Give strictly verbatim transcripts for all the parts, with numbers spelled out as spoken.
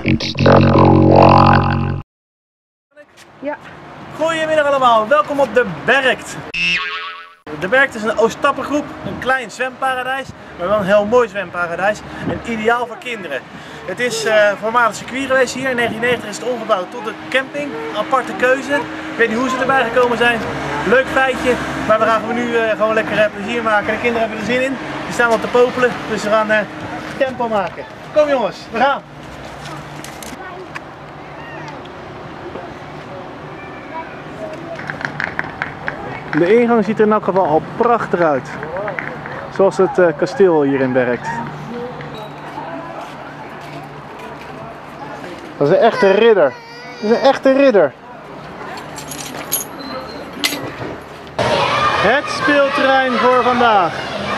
It's number one. Ja. Goedemiddag allemaal, welkom op de Berkt. De Berkt is een Oostappengroep, een klein zwemparadijs, maar wel een heel mooi zwemparadijs en ideaal voor kinderen. Het is uh, voormalig circuit geweest hier, in negentien negentig is het omgebouwd tot een camping, aparte keuze. Ik weet niet hoe ze erbij gekomen zijn, leuk feitje, maar we gaan nu uh, gewoon lekker uh, plezier maken. De kinderen hebben er zin in, die staan al te popelen, dus we gaan uh, tempo maken. Kom jongens, we gaan! De ingang ziet er in elk geval al prachtig uit. Zoals het uh, kasteel hier in Berkt. Dat is een echte ridder. Dat is een echte ridder. Het speelterrein voor vandaag.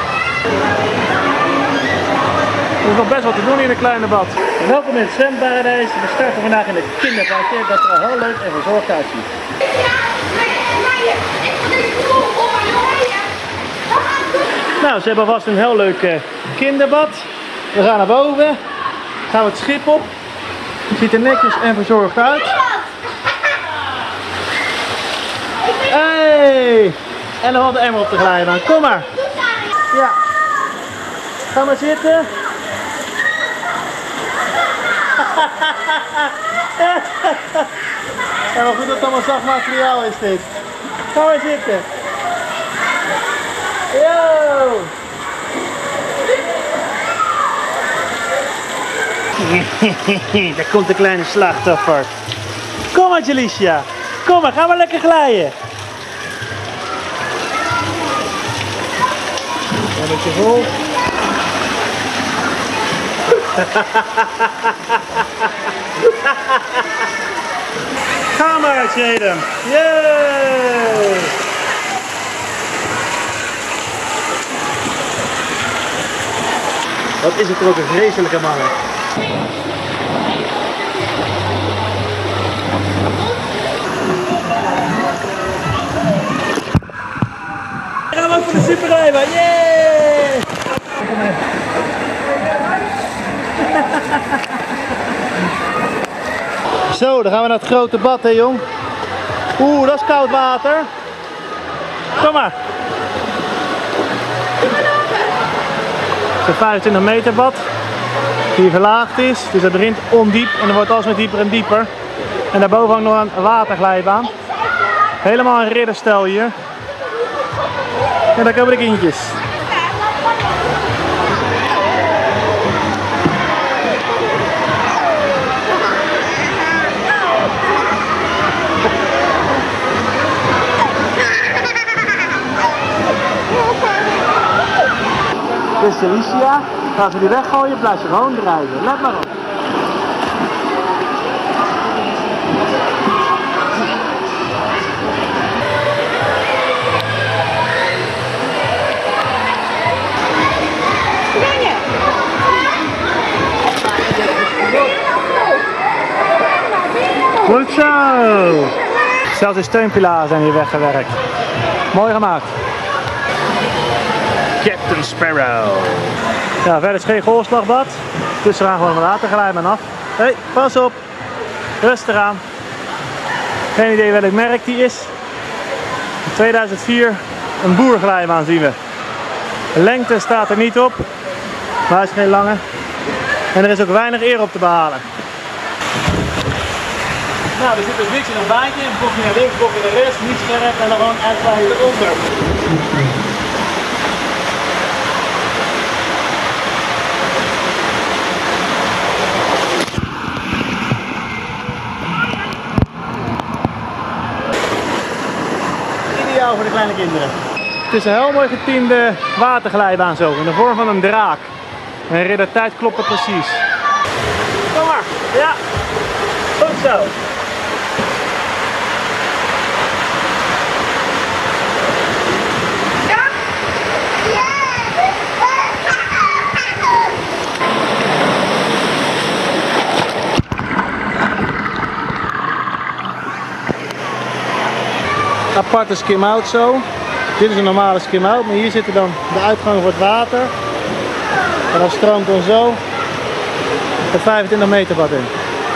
Er is nog best wat te doen in een kleine bad. Welkom in het zwemparadijs. We starten vandaag in het kinderbadje dat er al heel leuk en verzorgd uitziet. Nou, ze hebben alvast een heel leuk uh, kinderbad. We gaan naar boven. Gaan we het schip op. Het ziet er netjes en verzorgd uit. Hey! En dan valt de emmer op de glijbaan. Kom maar. Ja. Ga maar zitten. Ja, maar goed dat het allemaal zacht materiaal is dit. Ga maar zitten. Yo! Daar komt de kleine slachtoffer. Kom maar Jalicia. Kom maar, ga maar lekker glijden. Een beetje vol. Ga maar Jaden. Yay! Wat is het er ook een vreselijke mannen. Gaan we ook voor de superrijbaan. Yay! Zo, dan gaan we naar het grote bad, hè jong. Oeh, dat is koud water. Kom maar. Het is een vijfentwintig meter bad. Die verlaagd is, dus het begint ondiep en dan wordt alsmaar dieper en dieper. En daarboven hangt nog een waterglijbaan. Helemaal een ridderstijl hier. En daar komen de kindjes. Dit is Jalicia. Gaan ze die weggooien, blijf ze gewoon drijven. Let maar op. Goed zo! Zelfs de steunpilaren zijn hier weggewerkt. Mooi gemaakt. Captain Sparrow. Ja, verder is geen golfslagbad. Dus we gaan gewoon de waterglijbaan af. Hé, hey, pas op. Rustig aan. Geen idee welk merk die is. In tweeduizend vier een boerglijbaan zien we. De lengte staat er niet op. Maar hij is geen lange. En er is ook weinig eer op te behalen. Nou, er zit dus niks in een baantje. Een bochtje naar links, een bochtje naar rechts. Niet scherp en dan gewoon uitglijden eronder. Voor de kleine kinderen. Het is een heel mooi getiende waterglijbaan zo, in de vorm van een draak. En riddertijd klopt het precies. Kom maar, ja, goed zo. Aparte skim-out zo. Dit is een normale skim-out, maar hier zitten dan de uitgangen voor het water. En dan stroomt dan zo de vijfentwintig meter bad in.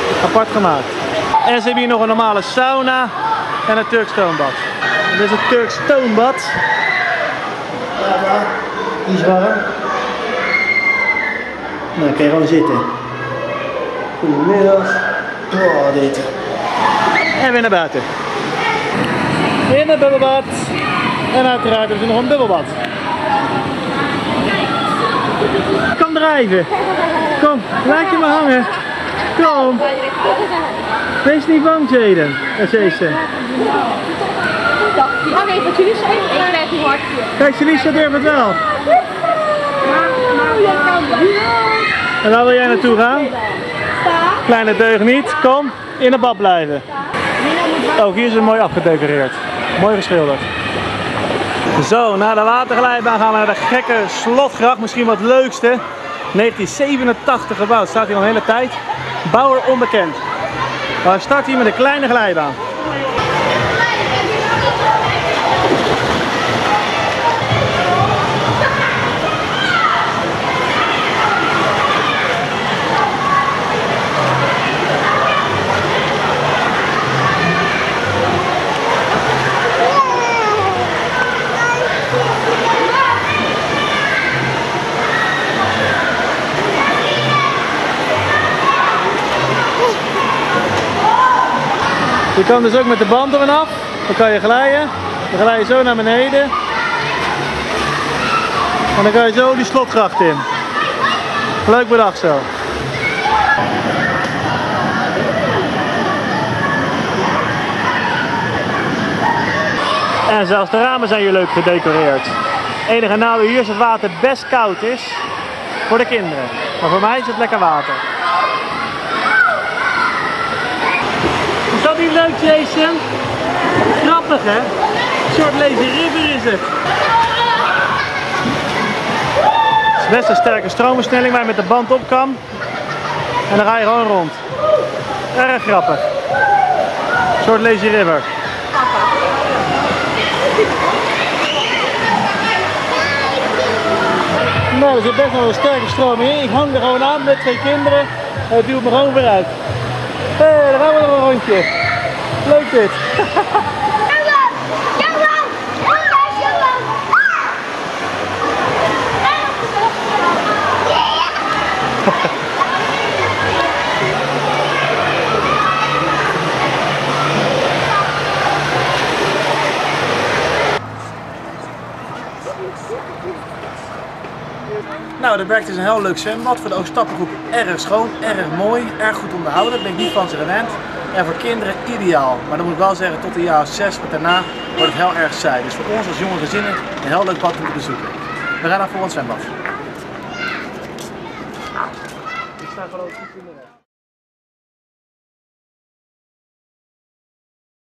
Apart gemaakt. En ze hebben hier nog een normale sauna en een Turks stoombad. Dit is het Turks stoombad. Ja, iets warm. Nou, dan kan je gewoon zitten. Goedemiddag. Oh, dit. En weer naar buiten. In het bubbelbad. En uiteraard hebben ze nog een bubbelbad. Kom drijven. Kom, laat je maar hangen. Kom. Wees niet bang, Jaden. Dat is ze. Mag even, Julius? Ik krijg een hartje. Kijk, Celisa durft het wel. En waar wil jij naartoe gaan? Kleine deugniet, kom, in het bad blijven. Oh, hier is het mooi afgedecoreerd. Mooi geschilderd. Zo, na de waterglijbaan gaan we naar de gekke slotgracht. Misschien wat het leukste. negentien zevenentachtig gebouwd, staat hier al een hele tijd. Bouwer onbekend. Maar we starten hier met een kleine glijbaan. Je kan dus ook met de band er vanaf, dan kan je glijden, dan glij je zo naar beneden en dan kan je zo die slotgracht in. Leuk bedacht zo. En zelfs de ramen zijn hier leuk gedecoreerd. Enige nadeel hier is dat het water best koud is voor de kinderen, maar voor mij is het lekker water. Is dat niet leuk, Jason? Grappig, hè? Een soort lazy river is het. Het is best een sterke stroomversnelling waar je met de band op kan. En dan ga je gewoon rond. Erg grappig. Een soort lazy river. Nou, er zit best wel een sterke stroom in. Ik hang er gewoon aan met twee kinderen. En het duwt me gewoon weer uit. Hé, hey, daar gaan we nog een rondje. Leuk dit. Nou, de Berkt is een heel leuk zwembad. Voor de Oostappengroep erg schoon, erg mooi, erg goed onderhouden. Dat ben ik niet van ze gewend. En voor kinderen ideaal. Maar dan moet ik wel zeggen, tot de jaar zes, maar daarna wordt het heel erg saai. Dus voor ons als jonge gezinnen een heel leuk bad om te bezoeken. We gaan naar voor ons zwembad. Ik sta gewoon goed in de weg.